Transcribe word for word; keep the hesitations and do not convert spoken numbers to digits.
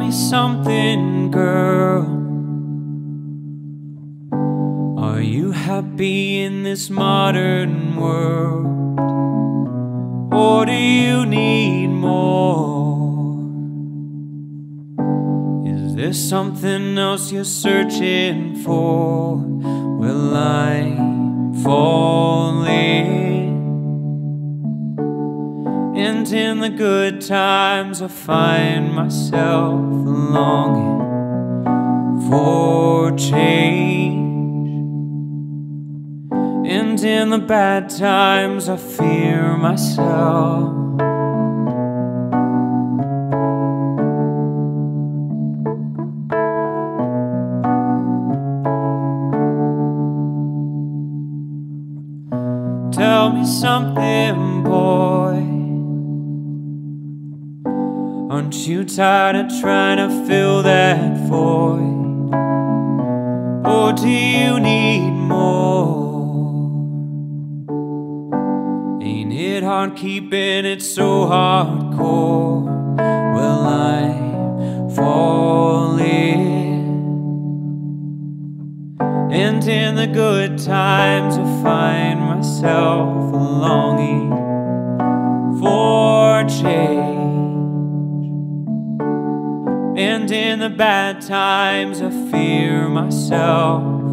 me something, girl. Are you happy in this modern world, or do you need more? Is there something else you're searching for? Well, I'm falling, and in the good times I find myself longing for change, and in the bad times I fear myself. Tell me something, boy. Aren't you tired of trying to fill that void? Or do you need more? Ain't it hard keeping it so hardcore? Well, I'm falling, and in the good times I find myself longing for change, and in the bad times I fear myself.